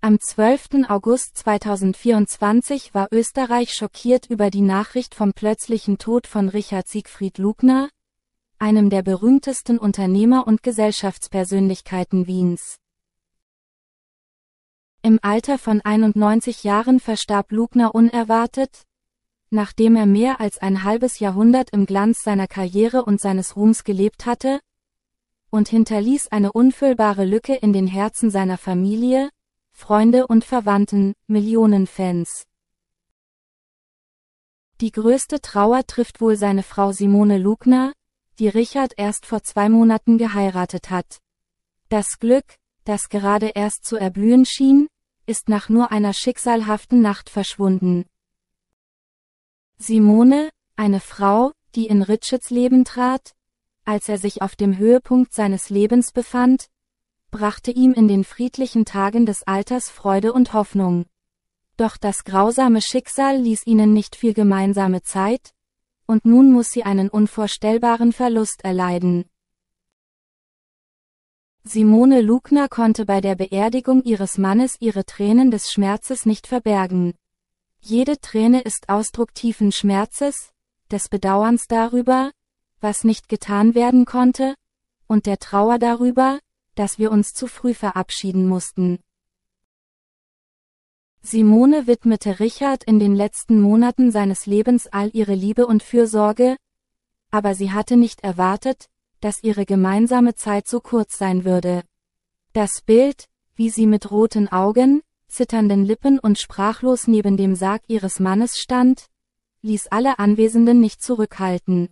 Am 12. August 2024 war Österreich schockiert über die Nachricht vom plötzlichen Tod von Richard Siegfried Lugner, einem der berühmtesten Unternehmer und Gesellschaftspersönlichkeiten Wiens. Im Alter von 91 Jahren verstarb Lugner unerwartet, nachdem er mehr als ein halbes Jahrhundert im Glanz seiner Karriere und seines Ruhms gelebt hatte, und hinterließ eine unfüllbare Lücke in den Herzen seiner Familie, Freunde und Verwandten, Millionen Fans. Die größte Trauer trifft wohl seine Frau Simone Lugner, die Richard erst vor 2 Monaten geheiratet hat. Das Glück, das gerade erst zu erblühen schien, ist nach nur einer schicksalhaften Nacht verschwunden. Simone, eine Frau, die in Richards Leben trat, als er sich auf dem Höhepunkt seines Lebens befand, brachte ihm in den friedlichen Tagen des Alters Freude und Hoffnung. Doch das grausame Schicksal ließ ihnen nicht viel gemeinsame Zeit, und nun muss sie einen unvorstellbaren Verlust erleiden. Simone Lugner konnte bei der Beerdigung ihres Mannes ihre Tränen des Schmerzes nicht verbergen. Jede Träne ist Ausdruck tiefen Schmerzes, des Bedauerns darüber, was nicht getan werden konnte, und der Trauer darüber, dass wir uns zu früh verabschieden mussten. Simone widmete Richard in den letzten Monaten seines Lebens all ihre Liebe und Fürsorge, aber sie hatte nicht erwartet, dass ihre gemeinsame Zeit so kurz sein würde. Das Bild, wie sie mit roten Augen, zitternden Lippen und sprachlos neben dem Sarg ihres Mannes stand, ließ alle Anwesenden nicht zurückhalten.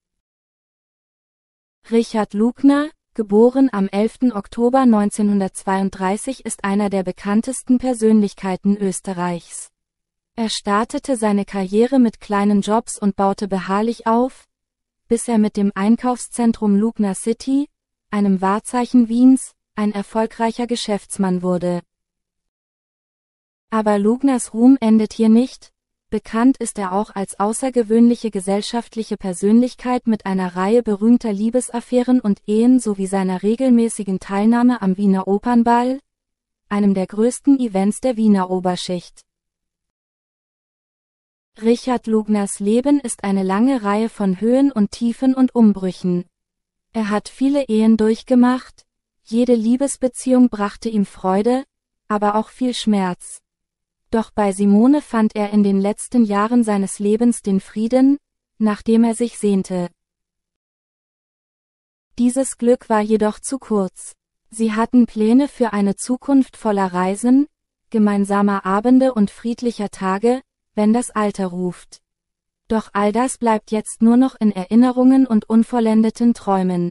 Richard Lugner, geboren am 11. Oktober 1932, ist einer der bekanntesten Persönlichkeiten Österreichs. Er startete seine Karriere mit kleinen Jobs und baute beharrlich auf, bis er mit dem Einkaufszentrum Lugner City, einem Wahrzeichen Wiens, ein erfolgreicher Geschäftsmann wurde. Aber Lugners Ruhm endet hier nicht. Bekannt ist er auch als außergewöhnliche gesellschaftliche Persönlichkeit mit einer Reihe berühmter Liebesaffären und Ehen sowie seiner regelmäßigen Teilnahme am Wiener Opernball, einem der größten Events der Wiener Oberschicht. Richard Lugners Leben ist eine lange Reihe von Höhen und Tiefen und Umbrüchen. Er hat viele Ehen durchgemacht, jede Liebesbeziehung brachte ihm Freude, aber auch viel Schmerz. Doch bei Simone fand er in den letzten Jahren seines Lebens den Frieden, nach dem er sich sehnte. Dieses Glück war jedoch zu kurz. Sie hatten Pläne für eine Zukunft voller Reisen, gemeinsamer Abende und friedlicher Tage, wenn das Alter ruft. Doch all das bleibt jetzt nur noch in Erinnerungen und unvollendeten Träumen.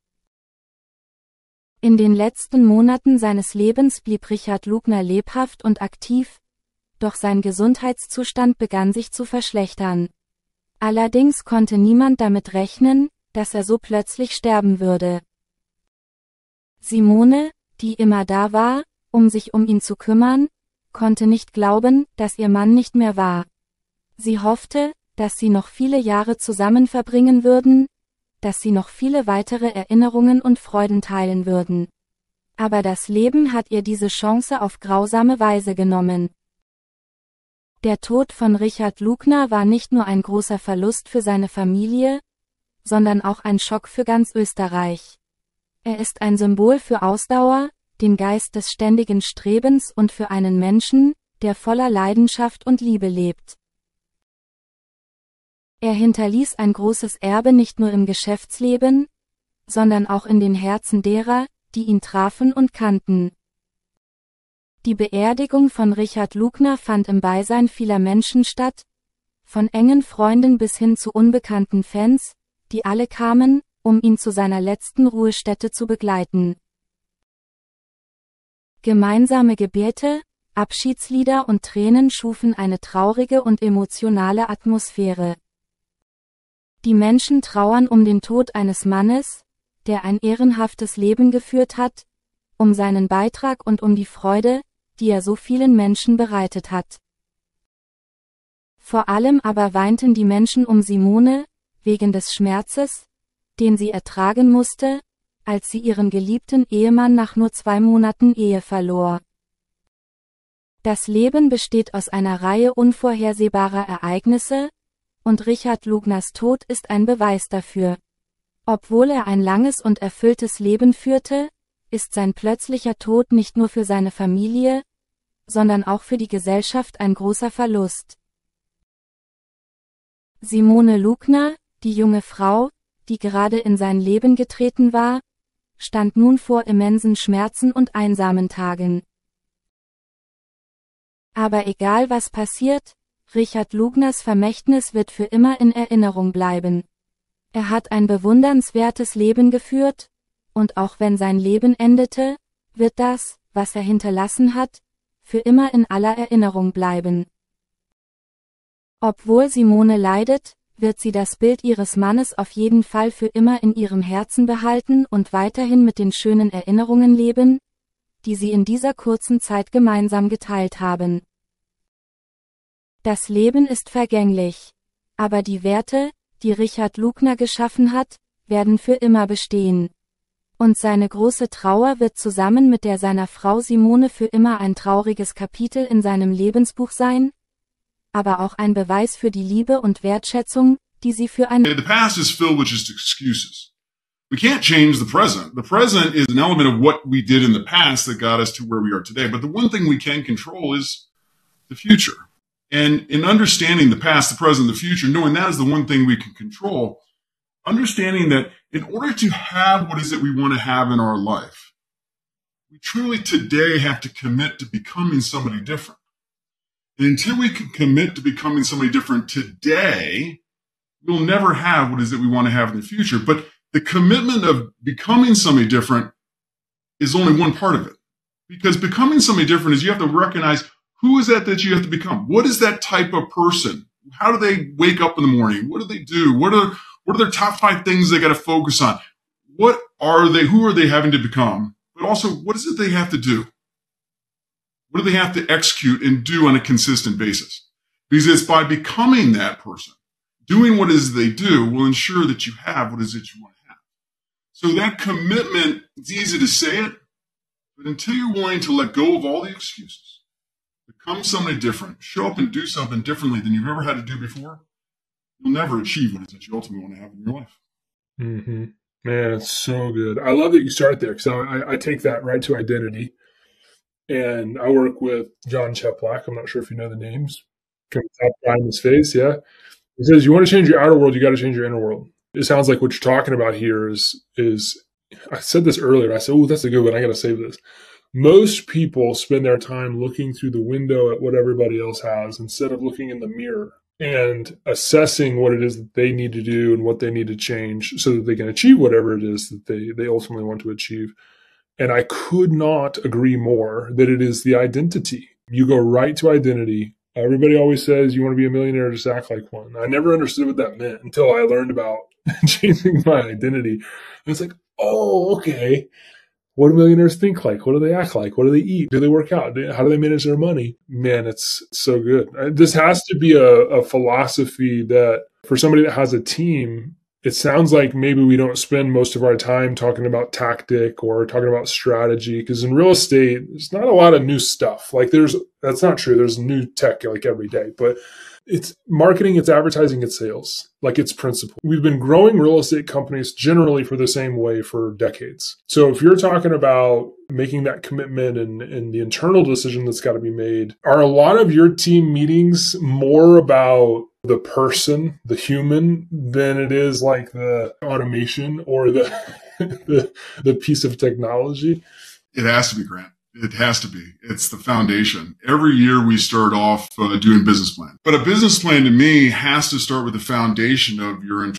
In den letzten Monaten seines Lebens blieb Richard Lugner lebhaft und aktiv, doch sein Gesundheitszustand begann sich zu verschlechtern. Allerdings konnte niemand damit rechnen, dass er so plötzlich sterben würde. Simone, die immer da war, um sich um ihn zu kümmern, konnte nicht glauben, dass ihr Mann nicht mehr war. Sie hoffte, dass sie noch viele Jahre zusammen verbringen würden, dass sie noch viele weitere Erinnerungen und Freuden teilen würden. Aber das Leben hat ihr diese Chance auf grausame Weise genommen. Der Tod von Richard Lugner war nicht nur ein großer Verlust für seine Familie, sondern auch ein Schock für ganz Österreich. Er ist ein Symbol für Ausdauer, den Geist des ständigen Strebens und für einen Menschen, der voller Leidenschaft und Liebe lebt. Er hinterließ ein großes Erbe nicht nur im Geschäftsleben, sondern auch in den Herzen derer, die ihn trafen und kannten. Die Beerdigung von Richard Lugner fand im Beisein vieler Menschen statt, von engen Freunden bis hin zu unbekannten Fans, die alle kamen, um ihn zu seiner letzten Ruhestätte zu begleiten. Gemeinsame Gebete, Abschiedslieder und Tränen schufen eine traurige und emotionale Atmosphäre. Die Menschen trauern um den Tod eines Mannes, der ein ehrenhaftes Leben geführt hat, um seinen Beitrag und um die Freude, die er so vielen Menschen bereitet hat. Vor allem aber weinten die Menschen um Simone, wegen des Schmerzes, den sie ertragen musste, als sie ihren geliebten Ehemann nach nur 2 Monaten Ehe verlor. Das Leben besteht aus einer Reihe unvorhersehbarer Ereignisse, und Richard Lugners Tod ist ein Beweis dafür. Obwohl er ein langes und erfülltes Leben führte, ist sein plötzlicher Tod nicht nur für seine Familie, sondern auch für die Gesellschaft ein großer Verlust. Simone Lugner, die junge Frau, die gerade in sein Leben getreten war, stand nun vor immensen Schmerzen und einsamen Tagen. Aber egal was passiert, Richard Lugners Vermächtnis wird für immer in Erinnerung bleiben. Er hat ein bewundernswertes Leben geführt, und auch wenn sein Leben endete, wird das, was er hinterlassen hat, für immer in aller Erinnerung bleiben. Obwohl Simone leidet, wird sie das Bild ihres Mannes auf jeden Fall für immer in ihrem Herzen behalten und weiterhin mit den schönen Erinnerungen leben, die sie in dieser kurzen Zeit gemeinsam geteilt haben. Das Leben ist vergänglich. Aber die Werte, die Richard Lugner geschaffen hat, werden für immer bestehen. Und seine große Trauer wird zusammen mit der seiner Frau Simone für immer ein trauriges Kapitel in seinem Lebensbuch sein, aber auch ein Beweis für die Liebe und Wertschätzung, die sie für ein The past is filled with just excuses. We can't change the present. The present is an element of what we did in the past that got us to where we are today. But the one thing we can control is the future. And in understanding the past, the present, the future, knowing that is the one thing we can control, understanding that in order to have what is it we want to have in our life, we truly today have to commit to becoming somebody different. And until we can commit to becoming somebody different today, we'll never have what is it we want to have in the future. But the commitment of becoming somebody different is only one part of it. Because becoming somebody different is you have to recognize who is that you have to become? What is that type of person? How do they wake up in the morning? What do they do? What are their top 5 things they got to focus on? What are they? Who are they having to become? But also, what is it they have to do? What do they have to execute and do on a consistent basis? Because it's by becoming that person, doing what it is they do, will ensure that you have what it is that you want to have. So that commitment, it's easy to say it, but until you're willing to let go of all the excuses, become somebody different, show up and do something differently than you've ever had to do before, you'll never achieve what it is that you ultimately want to have in your life. Mm-hmm. Man, it's so good. I love that you start there because I take that right to identity. And I work with John Cheplack. I'm not sure if you know the names. Comes top guy in his face, yeah. He says, you want to change your outer world, you got to change your inner world. It sounds like what you're talking about here is I said this earlier. I said, oh, that's a good one. I got to save this. Most people spend their time looking through the window at what everybody else has instead of looking in the mirror and assessing what it is that they need to do and what they need to change so that they can achieve whatever it is that they ultimately want to achieve. And I could not agree more that it is the identity. You go right to identity. Everybody always says you want to be a millionaire, just act like one. I never understood what that meant until I learned about changing my identity. And it's like, oh, okay. What do millionaires think like? What do they act like? What do they eat? Do they work out? How do they manage their money? Man, it's so good. This has to be a philosophy that for somebody that has a team, it sounds like maybe we don't spend most of our time talking about tactic or talking about strategy, because in real estate, there's not a lot of new stuff. Like that's not true. There's new tech like every day, but it's marketing, it's advertising, it's sales, like it's principle. We've been growing real estate companies generally for the same way for decades. So if you're talking about making that commitment and the internal decision that's got to be made, are a lot of your team meetings more about the person, the human, than it is like the automation or the piece of technology? It has to be, Grant. It has to be. It's the foundation. Every year we start off doing business plan. But a business plan to me has to start with the foundation of your